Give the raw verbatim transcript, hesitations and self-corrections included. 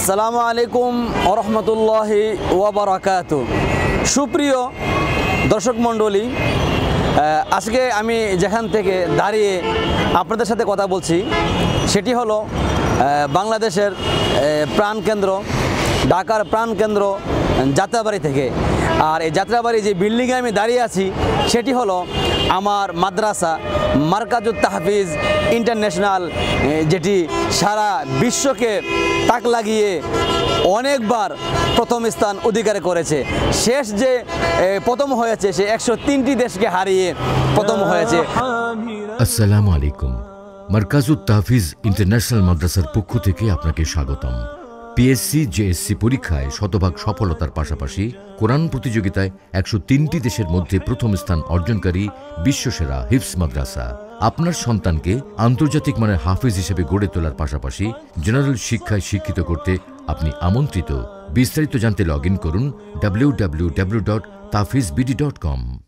আসসালামু আলাইকুম ওয়া রাহমাতুল্লাহি ওয়া বারাকাতুহু। সুপ্রিয় দর্শক মণ্ডলী, আজকে আমি যেখান থেকে দাঁড়িয়ে আপনাদের সাথে কথা বলছি সেটি হলো বাংলাদেশের প্রাণকেন্দ্র, ঢাকার প্রাণকেন্দ্র যাত্রাবাড়ি থেকে। আর এই যাত্রাবাড়ি যে বিল্ডিংয়ে আমি দাঁড়িয়ে আছি সেটি হলো আমার মাদ্রাসা মারকাজুত তাহফিজ ইন্টারন্যাশনাল, যেটি সারা বিশ্বকে তাক লাগিয়ে অনেকবার প্রথম স্থান অধিকার করেছে। শেষ যে প্রথম হয়েছে সে একশো তিনটি দেশকে হারিয়ে প্রথম হয়েছে। আসসালামু আলাইকুম। মারকাজুত তাহফিজ ইন্টারন্যাশনাল মাদ্রাসার পক্ষ থেকে আপনাকে স্বাগতম। পিএসসি জেএসসি পরীক্ষায় শতভাগ সফলতার পাশাপাশি কোরআন প্রতিযোগিতায় একশো তিনটি দেশের মধ্যে প্রথম স্থান অর্জনকারী বিশ্বসেরা হিফজ মাদ্রাসা। আপনার সন্তানকে আন্তর্জাতিক মানের হাফেজ হিসেবে গড়ে তোলার পাশাপাশি জেনারেল শিক্ষায় শিক্ষিত করতে আপনি আমন্ত্রিত। বিস্তারিত জানতে লগ ইন করুন W W W dot Tahfiz BD dot কম।